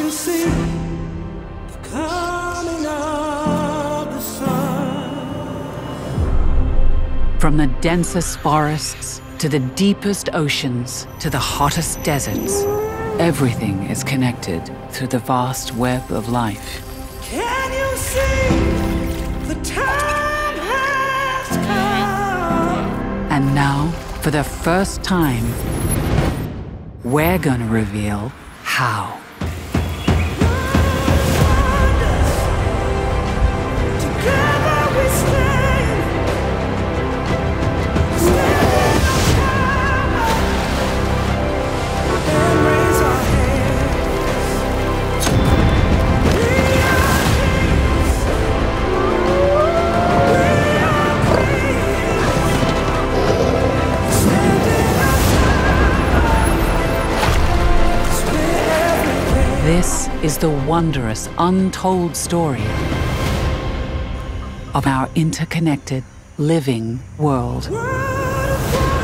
you see the coming of the sun? From the densest forests to the deepest oceans to the hottest deserts, everything is connected through the vast web of life. Can you see the time has come? And now, for the first time, we're gonna reveal how. Together we stand, standing up and raise our hands. We are kings. We are queens. Standing up. This is the wondrous, untold story of our interconnected, living world. What a